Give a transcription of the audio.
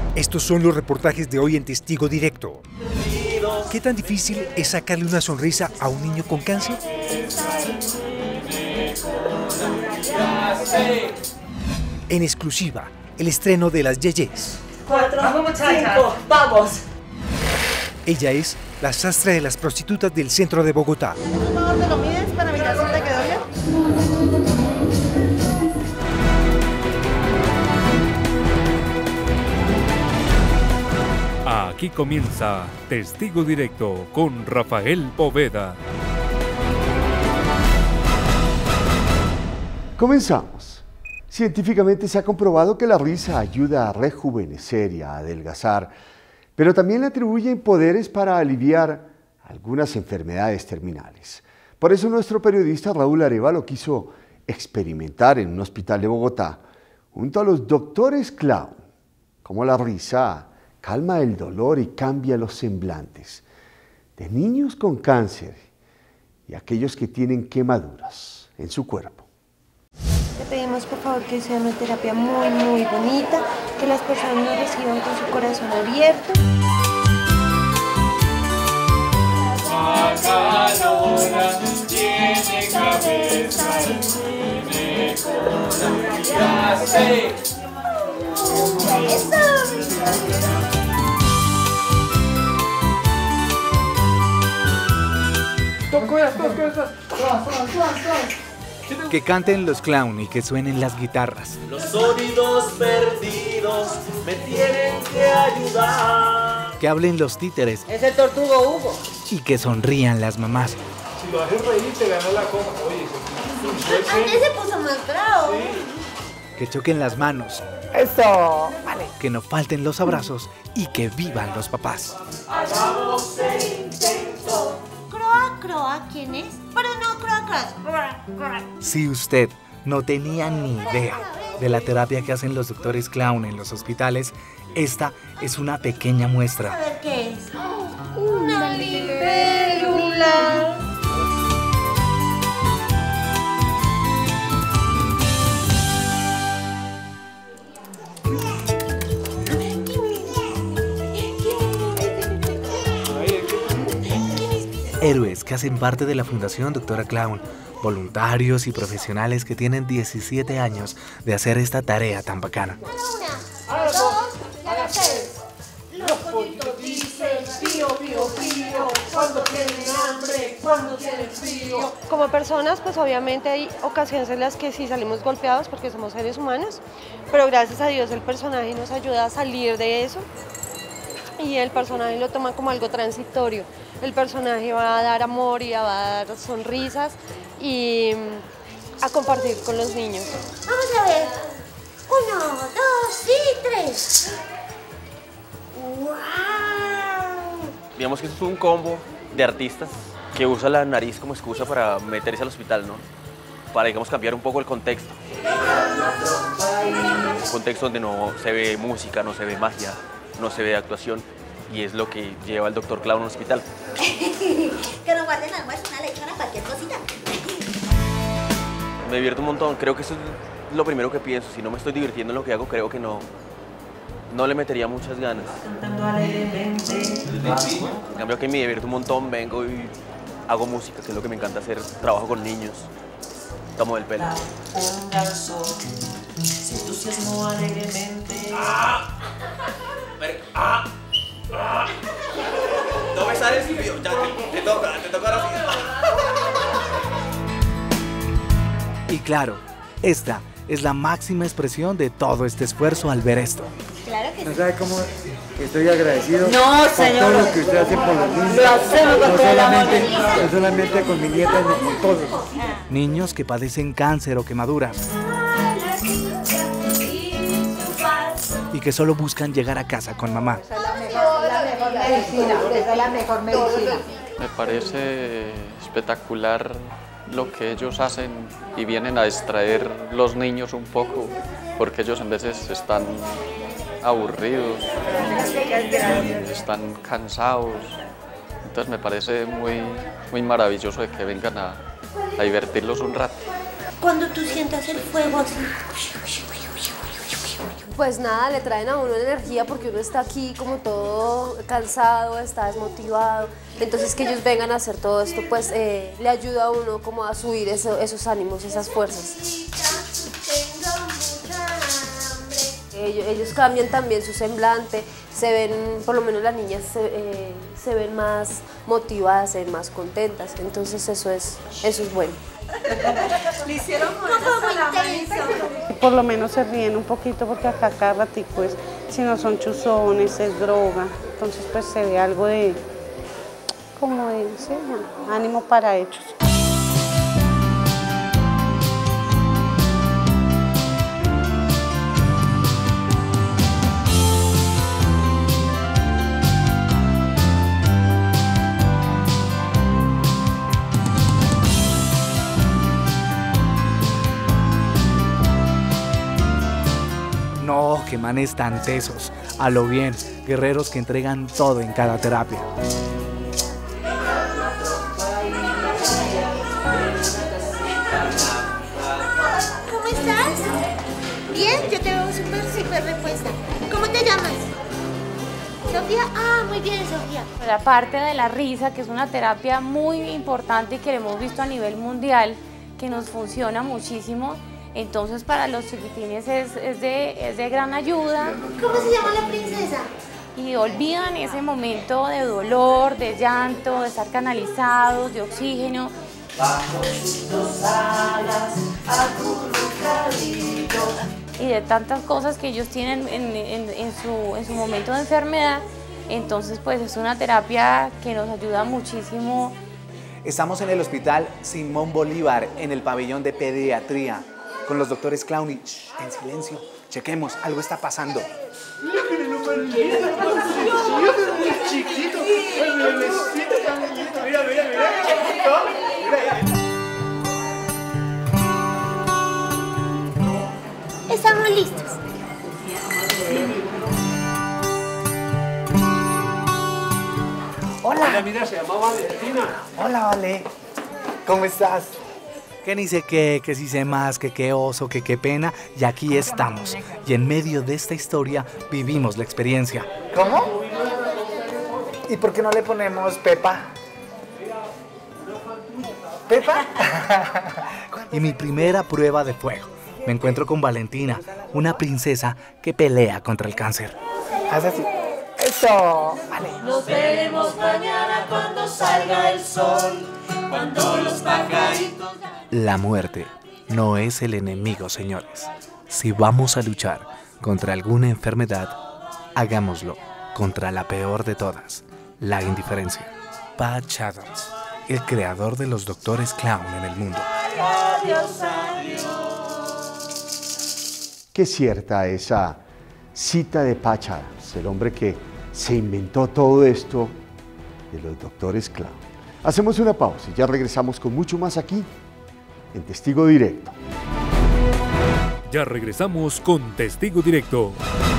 Estos son los reportajes de hoy en Testigo Directo. ¿Qué tan difícil es sacarle una sonrisa a un niño con cáncer? En exclusiva, el estreno de Las Yeyes. 4, 5, vamos. Ella es la sastre de las prostitutas del centro de Bogotá. ¿Dónde lo mides para mirar si te quedó bien? Aquí comienza Testigo Directo con Rafael Poveda. Comenzamos. Científicamente se ha comprobado que la risa ayuda a rejuvenecer y a adelgazar, pero también le atribuyen poderes para aliviar algunas enfermedades terminales. Por eso nuestro periodista Raúl Arévalo quiso experimentar en un hospital de Bogotá, junto a los doctores clown, cómo la risa calma el dolor y cambia los semblantes de niños con cáncer y aquellos que tienen quemaduras en su cuerpo. Le pedimos por favor que sea una terapia muy bonita, que las personas nos reciban con su corazón abierto. Magdalena tiene cabeza y tiene corazón. Ya sé. Que canten los clown y que suenen las guitarras. Los sonidos perdidos me tienen que ayudar. Que hablen los títeres Es el tortugo Hugo. y que sonrían las mamás. Si lo haces reír, te gana la copa. Oye, Andrés se puso más bravo. Que choquen las manos. Eso. Que no falten los abrazos y que vivan los papás. Hagamos el intento. Croa, ¿quién es? Pero no Croa. Si usted no tenía ni idea de la terapia que hacen los doctores clown en los hospitales, esta es una pequeña A muestra. ver qué es. Una libélula. Héroes que hacen parte de la Fundación Doctora Clown, voluntarios y profesionales que tienen 17 años de hacer esta tarea tan bacana. 1, 2, 3. Los pollitos dicen pío, pío, pío, cuando tienen hambre, cuando tienen frío. Como personas, pues obviamente hay ocasiones en las que sí salimos golpeados porque somos seres humanos, pero gracias a Dios el personaje nos ayuda a salir de eso y el personaje lo toma como algo transitorio. El personaje va a dar amor y va a dar sonrisas y a compartir con los niños. Vamos a ver. 1, 2 y 3. ¡Wow! Digamos que es un combo de artistas que usa la nariz como excusa para meterse al hospital, ¿no? Para, digamos, cambiar un poco el contexto. Un contexto donde no se ve música, no se ve magia, no se ve actuación. Y es lo que lleva el doctor clown a un hospital. Que no guarden almuerzo, una lechona, cualquier cosita. Me divierto un montón, creo que eso es lo primero que pienso. Si no me estoy divirtiendo en lo que hago, creo que no le metería muchas ganas. En cambio que me divierto un montón, vengo y hago música, que es lo que me encanta hacer. Trabajo con niños, tomo del pelo. No me sale el video, ya te toca ahora sí. Y claro, esta es la máxima expresión de todo este esfuerzo al ver esto. Claro que sí. ¿No sabe cómo estoy agradecido No, por señor. todo lo que usted hace por los niños? Lo hacemos con todo el amor. No solamente con mi nieta, sino con todos. Niños que padecen cáncer o quemaduras y que solo buscan llegar a casa con mamá. Esa es la mejor medicina. Me parece espectacular lo que ellos hacen y vienen a distraer los niños un poco, porque ellos en veces están aburridos, están cansados. Entonces me parece muy maravilloso de que vengan a divertirlos un rato. Cuando tú sientas el fuego así, pues nada, le traen a uno energía porque uno está aquí como todo cansado, está desmotivado. Entonces que ellos vengan a hacer todo esto, pues le ayuda a uno como a subir esos ánimos, esas fuerzas. Ellos cambian también su semblante, se ven, por lo menos las niñas se ven más motivadas, se ven más contentas, entonces eso es bueno. Le hicieron por lo menos se ríen un poquito porque acá cada ratico es, si no son chuzones, es droga, entonces pues se ve algo de, como de, sí, ánimo para ellos. No, qué manes tan tesos. A lo bien, guerreros que entregan todo en cada terapia. ¿Cómo estás? Bien, yo te veo súper repuesta. ¿Cómo te llamas? Sofía. Ah, muy bien, Sofía. La parte de la risa, que es una terapia muy importante y que hemos visto a nivel mundial, que nos funciona muchísimo. Entonces para los chiquitines es de gran ayuda. ¿Cómo se llama la princesa? Y olvidan ese momento de dolor, de llanto, de estar canalizados, de oxígeno. Y de tantas cosas que ellos tienen en su momento de enfermedad. Entonces pues es una terapia que nos ayuda muchísimo. Estamos en el Hospital Simón Bolívar, en el pabellón de pediatría, con los doctores Clown y en silencio, chequemos, algo está pasando. Mira que lo chiquito, el bebecito tan lindo, mira, Estamos listos. Hola. Mira, se llama Valentina. Hola, Vale. ¿Cómo estás? Que ni sé qué, que si sé más, que qué oso, que qué pena, y aquí estamos. Y en medio de esta historia vivimos la experiencia. ¿Cómo? ¿Y por qué no le ponemos Pepa? ¿Pepa? Y mi primera prueba de fuego. Me encuentro con Valentina, una princesa que pelea contra el cáncer. Haz así. ¡Eso! Vale. Nos veremos mañana cuando salga el sol, cuando los pajaritos... La muerte no es el enemigo, señores. Si vamos a luchar contra alguna enfermedad, hagámoslo contra la peor de todas, la indiferencia. Patch Adams, el creador de los doctores Clown en el mundo. Adiós, adiós. Qué cierta esa cita de Patch Adams, el hombre que se inventó todo esto de los doctores Clown. Hacemos una pausa y ya regresamos con mucho más aquí en Testigo Directo. Ya regresamos con Testigo Directo.